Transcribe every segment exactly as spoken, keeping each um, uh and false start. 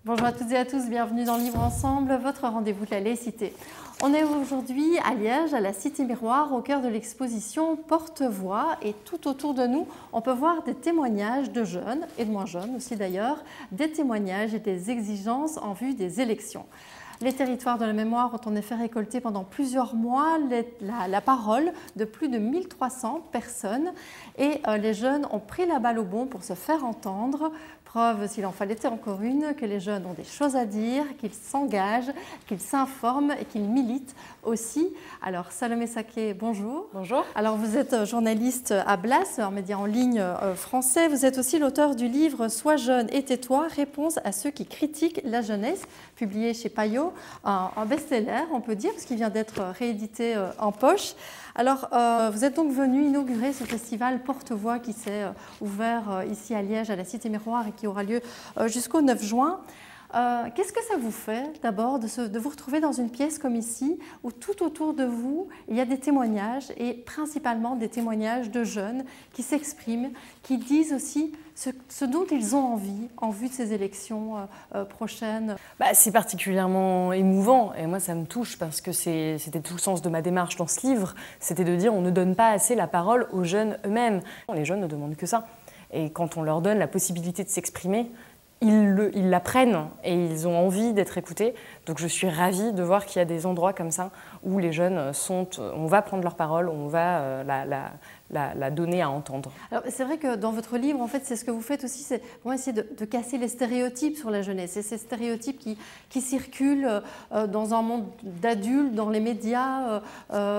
Bonjour à toutes et à tous, bienvenue dans Livre Ensemble, votre rendez-vous de la laïcité. On est aujourd'hui à Liège, à la Cité Miroir, au cœur de l'exposition Porte-Voix. Et tout autour de nous, on peut voir des témoignages de jeunes, et de moins jeunes aussi d'ailleurs, des témoignages et des exigences en vue des élections. Les territoires de la mémoire ont en effet récolté pendant plusieurs mois les, la, la parole de plus de mille trois cents personnes et euh, les jeunes ont pris la balle au bond pour se faire entendre. Preuve, s'il en fallait encore une, que les jeunes ont des choses à dire, qu'ils s'engagent, qu'ils s'informent et qu'ils militent aussi. Alors Salomé Saké, bonjour. Bonjour. Alors vous êtes journaliste à Blas, un média en ligne euh, français. Vous êtes aussi l'auteur du livre « Sois jeune et tais-toi, réponse à ceux qui critiquent la jeunesse », publié chez Payot, un, un best-seller, on peut dire, parce qu'il vient d'être réédité euh, en poche. Alors, euh, vous êtes donc venu inaugurer ce festival Porte-Voix qui s'est euh, ouvert euh, ici à Liège, à la Cité Miroir, et qui aura lieu euh, jusqu'au neuf juin. Euh, Qu'est-ce que ça vous fait d'abord de, de vous retrouver dans une pièce comme ici, où tout autour de vous, il y a des témoignages, et principalement des témoignages de jeunes qui s'expriment, qui disent aussi ce, ce dont ils ont envie en vue de ces élections euh, euh, prochaines? Bah, c'est particulièrement émouvant et moi ça me touche parce que c'était tout le sens de ma démarche dans ce livre, c'était de dire on ne donne pas assez la parole aux jeunes eux-mêmes. Les jeunes ne demandent que ça et quand on leur donne la possibilité de s'exprimer, Ils, ils la prennent et ils ont envie d'être écoutés. Donc je suis ravie de voir qu'il y a des endroits comme ça où les jeunes sont, on va prendre leur parole, on va euh, la, la, la, la donner à entendre. C'est vrai que dans votre livre, en fait, c'est ce que vous faites aussi, c'est vraiment essayer de, de casser les stéréotypes sur la jeunesse. Et ces stéréotypes qui, qui circulent euh, dans un monde d'adultes, dans les médias. Euh,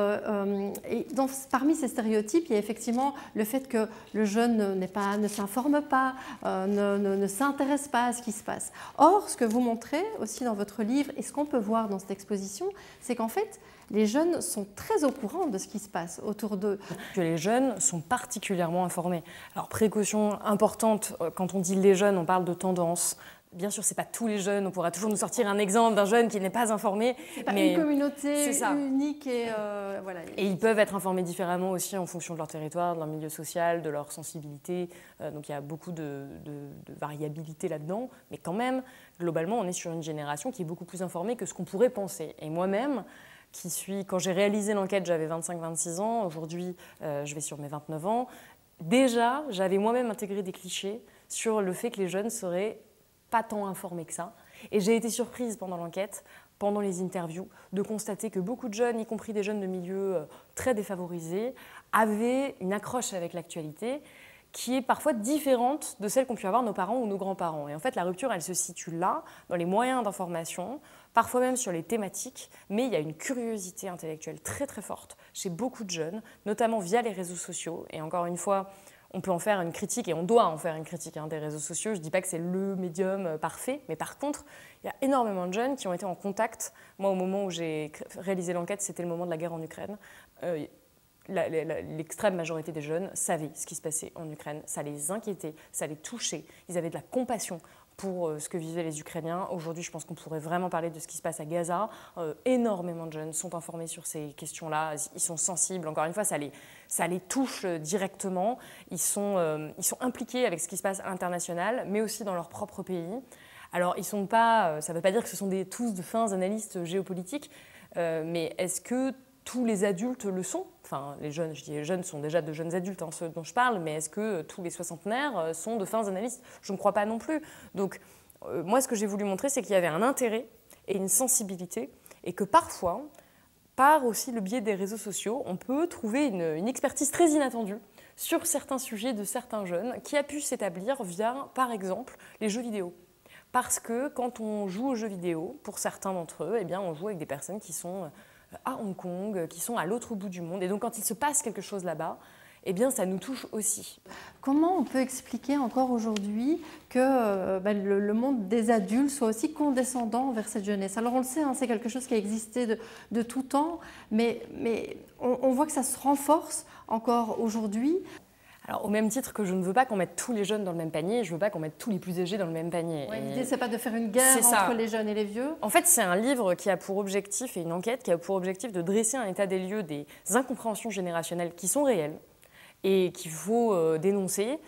euh, et dans, parmi ces stéréotypes, il y a effectivement le fait que le jeune n'est pas, ne s'informe pas, euh, ne, ne, ne s'intéresse pas à ce qui se passe. Or, ce que vous montrez aussi dans votre livre, et ce qu'on peut voir dans cette exposition, c'est qu'en fait, les jeunes sont très au courant de ce qui se passe autour d'eux. Que les jeunes sont particulièrement informés. Alors, précaution importante, quand on dit les jeunes, on parle de tendance. Bien sûr, ce n'est pas tous les jeunes, on pourra toujours nous sortir un exemple d'un jeune qui n'est pas informé. C'est pas mais une communauté unique et euh, voilà. Et ils peuvent être informés différemment aussi en fonction de leur territoire, de leur milieu social, de leur sensibilité. Euh, donc il y a beaucoup de, de, de variabilité là-dedans. Mais quand même, globalement, on est sur une génération qui est beaucoup plus informée que ce qu'on pourrait penser. Et moi-même, qui suis, quand j'ai réalisé l'enquête, j'avais vingt-cinq vingt-six ans. Aujourd'hui, euh, je vais sur mes vingt-neuf ans. Déjà, j'avais moi-même intégré des clichés sur le fait que les jeunes seraient pas tant informés que ça. Et j'ai été surprise pendant l'enquête, pendant les interviews, de constater que beaucoup de jeunes, y compris des jeunes de milieux très défavorisés, avaient une accroche avec l'actualité qui est parfois différente de celle qu'ont pu avoir nos parents ou nos grands-parents. Et en fait, la rupture, elle se situe là, dans les moyens d'information, parfois même sur les thématiques, mais il y a une curiosité intellectuelle très très forte chez beaucoup de jeunes, notamment via les réseaux sociaux. Et encore une fois, on peut en faire une critique, et on doit en faire une critique hein, des réseaux sociaux. Je ne dis pas que c'est le médium parfait, mais par contre, il y a énormément de jeunes qui ont été en contact. Moi, au moment où j'ai réalisé l'enquête, c'était le moment de la guerre en Ukraine. Euh, L'extrême majorité des jeunes savaient ce qui se passait en Ukraine. Ça les inquiétait, ça les touchait. Ils avaient de la compassion pour ce que vivaient les Ukrainiens. Aujourd'hui, je pense qu'on pourrait vraiment parler de ce qui se passe à Gaza. Euh, énormément de jeunes sont informés sur ces questions-là. Ils sont sensibles. Encore une fois, ça les, ça les touche directement. Ils sont, euh, ils sont impliqués avec ce qui se passe à l'international, mais aussi dans leur propre pays. Alors, ils sont pas, ça ne veut pas dire que ce sont des, tous de fins analystes géopolitiques, euh, mais est-ce que tous les adultes le sont? Enfin, les jeunes, je dis les jeunes sont déjà de jeunes adultes, hein, ceux dont je parle, mais est-ce que tous les soixantenaires sont de fins analystes? Je ne crois pas non plus. Donc, euh, moi, ce que j'ai voulu montrer, c'est qu'il y avait un intérêt et une sensibilité, et que parfois, par aussi le biais des réseaux sociaux, on peut trouver une, une expertise très inattendue sur certains sujets de certains jeunes qui a pu s'établir via, par exemple, les jeux vidéo. Parce que quand on joue aux jeux vidéo, pour certains d'entre eux, eh bien, on joue avec des personnes qui sont à Hong Kong, qui sont à l'autre bout du monde. Et donc, quand il se passe quelque chose là-bas, eh bien, ça nous touche aussi. Comment on peut expliquer encore aujourd'hui que euh, bah, le, le monde des adultes soit aussi condescendant envers cette jeunesse? Alors, on le sait, hein, c'est quelque chose qui a existé de, de tout temps, mais, mais on, on voit que ça se renforce encore aujourd'hui. Alors, au même titre que je ne veux pas qu'on mette tous les jeunes dans le même panier, je ne veux pas qu'on mette tous les plus âgés dans le même panier. Ouais, l'idée, ce n'est pas de faire une guerre entre les jeunes et les vieux. En fait, c'est un livre qui a pour objectif, et une enquête qui a pour objectif de dresser un état des lieux des incompréhensions générationnelles qui sont réelles et qu'il faut euh, dénoncer,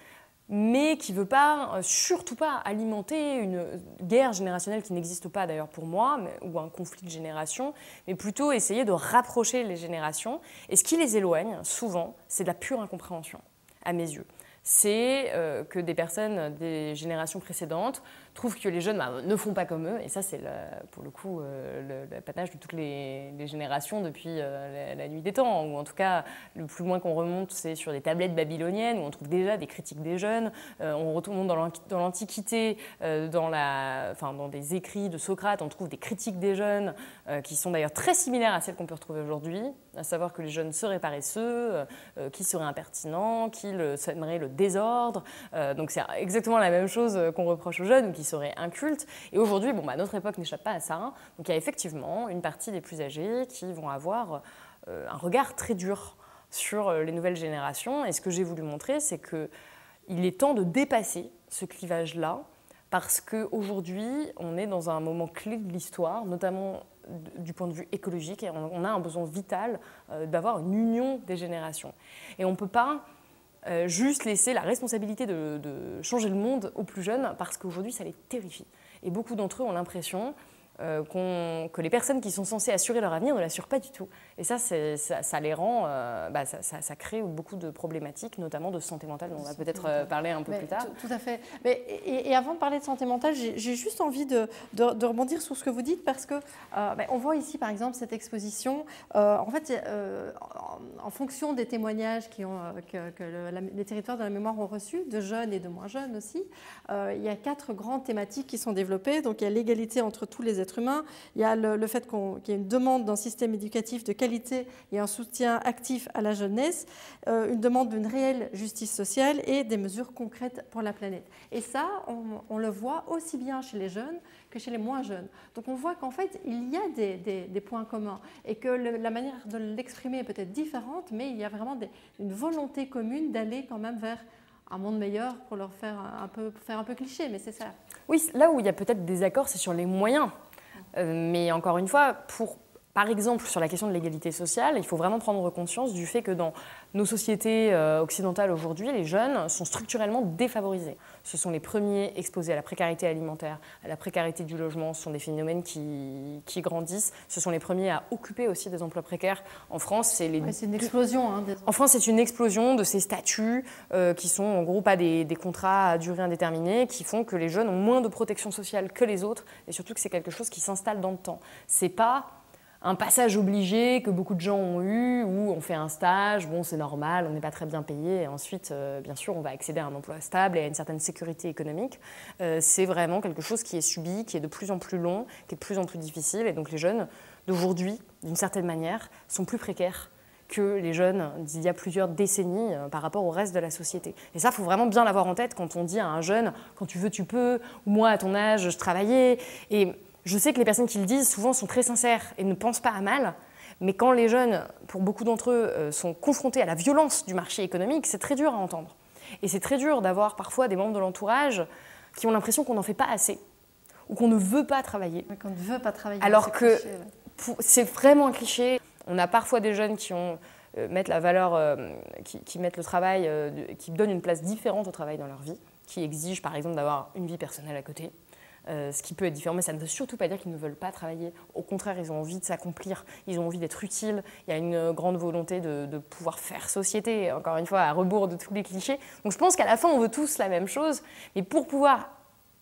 mais qui ne veut pas, euh, surtout pas, alimenter une guerre générationnelle qui n'existe pas d'ailleurs pour moi, mais, ou un conflit de génération, mais plutôt essayer de rapprocher les générations. Et ce qui les éloigne, souvent, c'est de la pure incompréhension, à mes yeux. C'est euh, que des personnes des générations précédentes trouvent que les jeunes bah, ne font pas comme eux, et ça c'est le, pour le coup euh, l'apanage de toutes les, les générations depuis euh, la, la nuit des temps, ou en tout cas le plus loin qu'on remonte c'est sur des tablettes babyloniennes où on trouve déjà des critiques des jeunes, euh, on remonte dans l'Antiquité, euh, dans, enfin, dans des écrits de Socrate, on trouve des critiques des jeunes euh, qui sont d'ailleurs très similaires à celles qu'on peut retrouver aujourd'hui, à savoir que les jeunes seraient paresseux, euh, qu'ils seraient impertinents, qu'ils sèmeraient le désordre, euh, donc c'est exactement la même chose qu'on reproche aux jeunes, ou qui seraient incultes. Et aujourd'hui, bon, bah, notre époque n'échappe pas à ça. Hein. Donc il y a effectivement une partie des plus âgés qui vont avoir euh, un regard très dur sur les nouvelles générations. Et ce que j'ai voulu montrer, c'est qu'il est temps de dépasser ce clivage-là, parce qu'aujourd'hui, on est dans un moment clé de l'histoire, notamment du point de vue écologique, et on a un besoin vital euh, d'avoir une union des générations. Et on ne peut pas Euh, juste laisser la responsabilité de, de changer le monde aux plus jeunes parce qu'aujourd'hui ça les terrifie. Et beaucoup d'entre eux ont l'impression euh, qu'on, que les personnes qui sont censées assurer leur avenir ne l'assurent pas du tout. Et ça, ça, ça les rend, euh, bah, ça, ça, ça crée beaucoup de problématiques, notamment de santé mentale, dont on va peut-être euh, parler un peu Mais, plus tard. Tout, tout à fait. Mais, et, et avant de parler de santé mentale, j'ai juste envie de, de, de rebondir sur ce que vous dites parce que euh, ben, on voit ici par exemple cette exposition. Euh, en fait, euh, en, en fonction des témoignages qui ont, euh, que, que le, la, les territoires de la mémoire ont reçus, de jeunes et de moins jeunes aussi, euh, il y a quatre grandes thématiques qui sont développées. Donc il y a l'égalité entre tous les êtres humains, il y a le, le fait qu'on, qu'il y ait une demande d'un système éducatif de qualité et un soutien actif à la jeunesse, euh, une demande d'une réelle justice sociale et des mesures concrètes pour la planète. Et ça, on, on le voit aussi bien chez les jeunes que chez les moins jeunes. Donc on voit qu'en fait, il y a des, des, des points communs et que le, la manière de l'exprimer est peut-être différente, mais il y a vraiment des, une volonté commune d'aller quand même vers un monde meilleur, pour leur faire un peu, faire un peu cliché, mais c'est ça. Oui, là où il y a peut-être des accords, c'est sur les moyens. Euh, mais encore une fois, pour... Par exemple, sur la question de l'égalité sociale, il faut vraiment prendre conscience du fait que dans nos sociétés occidentales aujourd'hui, les jeunes sont structurellement défavorisés. Ce sont les premiers exposés à la précarité alimentaire, à la précarité du logement. Ce sont des phénomènes qui, qui grandissent. Ce sont les premiers à occuper aussi des emplois précaires. En France, c'est les... ouais, c'est une explosion. Hein, des... En France, c'est une explosion de ces statuts euh, qui sont en gros pas des, des contrats à durée indéterminée, qui font que les jeunes ont moins de protection sociale que les autres, et surtout que c'est quelque chose qui s'installe dans le temps. C'est pas un passage obligé que beaucoup de gens ont eu, où on fait un stage, bon c'est normal, on n'est pas très bien payé, et ensuite, euh, bien sûr, on va accéder à un emploi stable et à une certaine sécurité économique. Euh, c'est vraiment quelque chose qui est subi, qui est de plus en plus long, qui est de plus en plus difficile, et donc les jeunes d'aujourd'hui, d'une certaine manière, sont plus précaires que les jeunes d'il y a plusieurs décennies euh, par rapport au reste de la société. Et ça, il faut vraiment bien l'avoir en tête quand on dit à un jeune « quand tu veux, tu peux », ou « moi, à ton âge, je travaillais ». Et je sais que les personnes qui le disent souvent sont très sincères et ne pensent pas à mal, mais quand les jeunes, pour beaucoup d'entre eux, sont confrontés à la violence du marché économique, c'est très dur à entendre. Et c'est très dur d'avoir parfois des membres de l'entourage qui ont l'impression qu'on n'en fait pas assez ou qu'on ne veut pas travailler. Ouais, qu'on ne veut pas travailler. Alors que cliché, ouais. C'est vraiment un cliché. On a parfois des jeunes qui ont, euh, mettent la valeur, euh, qui, qui mettent le travail, euh, qui donnent une place différente au travail dans leur vie, qui exigent par exemple d'avoir une vie personnelle à côté. Euh, ce qui peut être différent, mais ça ne veut surtout pas dire qu'ils ne veulent pas travailler. Au contraire, ils ont envie de s'accomplir, ils ont envie d'être utiles. Il y a une grande volonté de, de pouvoir faire société, encore une fois, à rebours de tous les clichés. Donc je pense qu'à la fin, on veut tous la même chose, mais pour pouvoir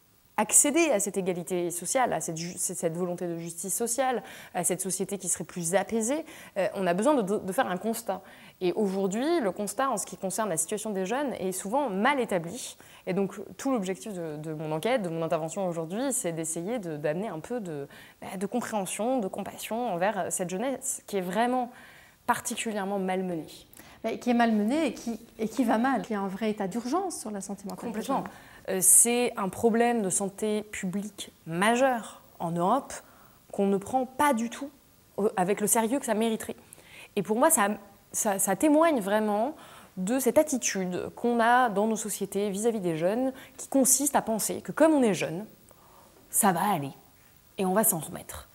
accéder à cette égalité sociale, à cette, cette volonté de justice sociale, à cette société qui serait plus apaisée, euh, on a besoin de, de faire un constat. Et aujourd'hui, le constat en ce qui concerne la situation des jeunes est souvent mal établi. Et donc, tout l'objectif de, de mon enquête, de mon intervention aujourd'hui, c'est d'essayer de, d'amener un peu de, de compréhension, de compassion envers cette jeunesse qui est vraiment particulièrement malmenée. Mais qui est malmenée et qui, et qui va mal, qui a un vrai état d'urgence sur la santé mentale. Complètement. Euh, c'est un problème de santé publique majeur en Europe qu'on ne prend pas du tout avec le sérieux que ça mériterait. Et pour moi, ça, ça, ça témoigne vraiment de cette attitude qu'on a dans nos sociétés vis-à-vis des jeunes qui consiste à penser que comme on est jeune, ça va aller et on va s'en remettre.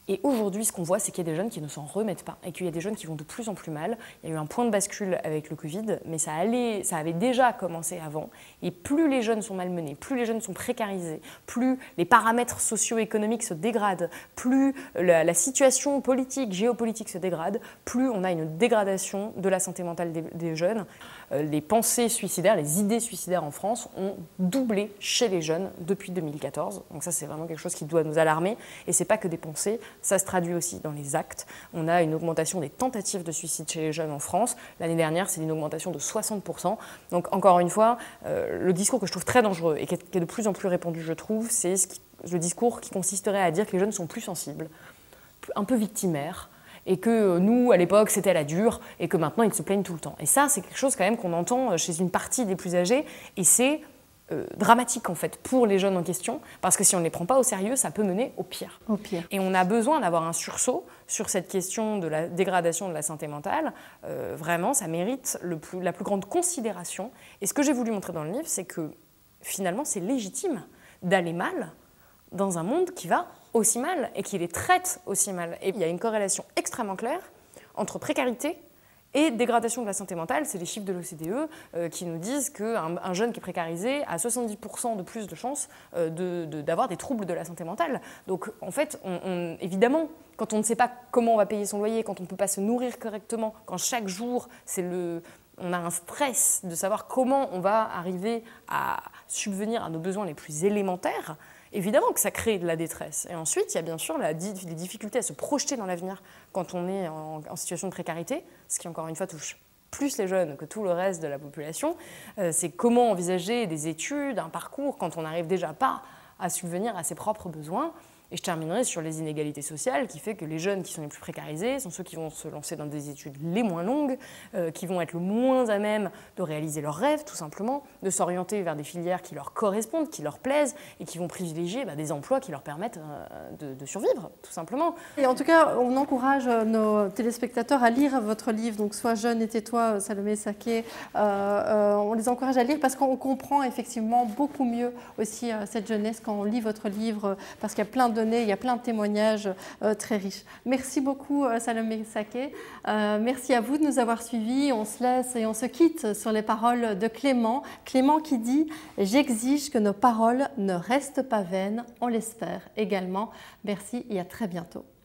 Et aujourd'hui, ce qu'on voit, c'est qu'il y a des jeunes qui ne s'en remettent pas et qu'il y a des jeunes qui vont de plus en plus mal. Il y a eu un point de bascule avec le Covid, mais ça, allait, ça avait déjà commencé avant. Et plus les jeunes sont malmenés, plus les jeunes sont précarisés, plus les paramètres socio-économiques se dégradent, plus la, la situation politique, géopolitique se dégrade, plus on a une dégradation de la santé mentale des, des jeunes. Euh, les pensées suicidaires, les idées suicidaires en France ont doublé chez les jeunes depuis deux mille quatorze. Donc ça, c'est vraiment quelque chose qui doit nous alarmer. Et ce n'est pas que des pensées. Ça se traduit aussi dans les actes. On a une augmentation des tentatives de suicide chez les jeunes en France. L'année dernière, c'est une augmentation de soixante pour cent. Donc encore une fois, euh, le discours que je trouve très dangereux et qui est, qui est de plus en plus répandu, je trouve, c'est ce qui, le discours qui consisterait à dire que les jeunes sont plus sensibles, un peu victimaires, et que nous, à l'époque, c'était à la dure, et que maintenant, ils se plaignent tout le temps. Et ça, c'est quelque chose quand même qu'on entend chez une partie des plus âgés, et c'est Euh, dramatique en fait pour les jeunes en question, parce que si on ne les prend pas au sérieux, ça peut mener au pire. Au pire. Et on a besoin d'avoir un sursaut sur cette question de la dégradation de la santé mentale. Euh, vraiment, ça mérite le plus, la plus grande considération. Et ce que j'ai voulu montrer dans le livre, c'est que finalement, c'est légitime d'aller mal dans un monde qui va aussi mal et qui les traite aussi mal. Et il y a une corrélation extrêmement claire entre précarité et dégradation de la santé mentale. C'est les chiffres de l'O C D E euh, qui nous disent qu'un un jeune qui est précarisé a soixante-dix pour cent de plus de chances euh, de, de, d'avoir des troubles de la santé mentale. Donc en fait, on, on, évidemment, quand on ne sait pas comment on va payer son loyer, quand on ne peut pas se nourrir correctement, quand chaque jour, c'est le... on a un stress de savoir comment on va arriver à subvenir à nos besoins les plus élémentaires, évidemment que ça crée de la détresse. Et ensuite, il y a bien sûr la, les difficultés à se projeter dans l'avenir quand on est en, en situation de précarité, ce qui, encore une fois, touche plus les jeunes que tout le reste de la population. Euh, c'est comment envisager des études, un parcours, quand on n'arrive déjà pas à subvenir à ses propres besoins. Et je terminerai sur les inégalités sociales, qui fait que les jeunes qui sont les plus précarisés sont ceux qui vont se lancer dans des études les moins longues, euh, qui vont être le moins à même de réaliser leurs rêves, tout simplement, de s'orienter vers des filières qui leur correspondent, qui leur plaisent, et qui vont privilégier bah, des emplois qui leur permettent euh, de, de survivre, tout simplement. Et en tout cas, on encourage nos téléspectateurs à lire votre livre, donc Sois jeune et tais-toi, Salomé Saké. Euh, euh, on les encourage à lire parce qu'on comprend effectivement beaucoup mieux aussi euh, cette jeunesse quand on lit votre livre, parce qu'il y a plein de données, il y a plein de témoignages euh, très riches. Merci beaucoup euh, Salomé Saké. Euh, merci à vous de nous avoir suivis. On se laisse et on se quitte sur les paroles de Clément. Clément qui dit « J'exige que nos paroles ne restent pas vaines », on l'espère également. Merci et à très bientôt.